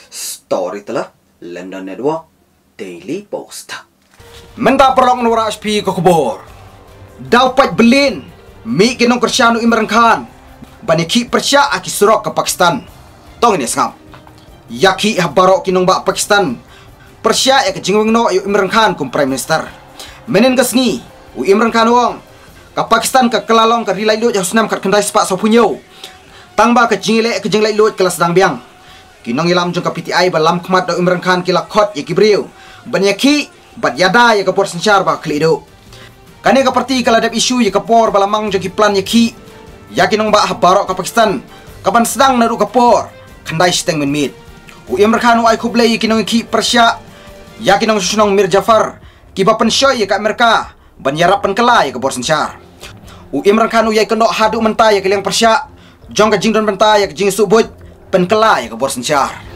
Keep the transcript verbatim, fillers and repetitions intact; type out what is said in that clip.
Story telah London Network Daily Post. Menta perlong nura H P ko kubor. Dapat belin mi kinong Cristiano Imran Khan. Baniki persya aki surok ke Pakistan. Tong ini sengam. Yaki habaro kinong ba Pakistan. Persya ya kejingwing no ayu Imran Khan kum Prime Minister. Menen kesngi u Imran Khan wong ke Pakistan ke kelalong ke rilai lut husnam kat kendai sepak so punyo. Tangba ke jingile ke jinglai lut kelas dang biang. Kinong ilam jong ka P T I balam khmat do Imran Khan kila khot ya kibriu. Banyaki bat yada ya kapor sencar ba klido. Kane ka parti kala dap isu ya kapor balamang jong ki plan yaki. Ya kinong ba habaro ka Pakistan. Kapan sedang naru kapor kandai steng min mit. U Imran Khan ai kublei kinong ki Persya. Ya kinong susunong Mir Jafar ki ba penshoy ya ka Amerika. Ban yarap penkela ya kapor sencar. U Imran Khan u ya kendok hadu mentai ya kilang Persya. Jong ka jingdon mentai ya jing subut penkela ya kapor sencar.